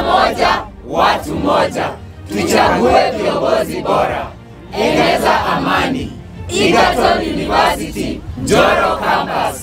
moja, watu moja. Tuchague viongozi bora. Eneza amani. Egerton University, Njoro Campus.